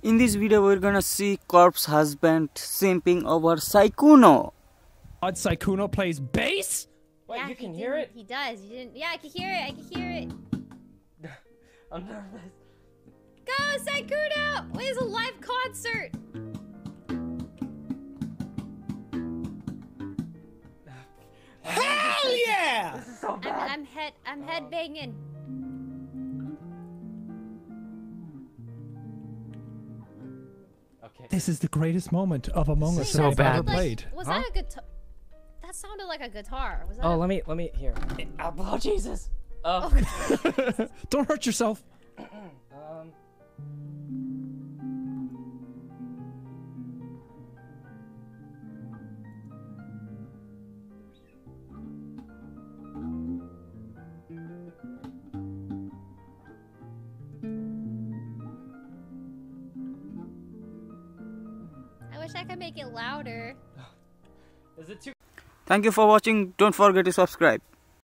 In this video, we're gonna see CorpseHusband simping over Sykkuno. Sykkuno plays bass? What, yeah, you can hear it? He does. You didn't. Yeah, I can hear it. I can hear it. I'm nervous. Go, Sykkuno! Wait, it's a live concert. Hell yeah! This is so bad. I'm head banging. Okay. This is the greatest moment of Among Us so that I've bad. ever played. Was that a guitar? That sounded like a guitar. Was that? Oh, let me here. Oh, Jesus. Oh. Don't hurt yourself. I wish I could make it louder. Is it too? Thank you for watching. Don't forget to subscribe.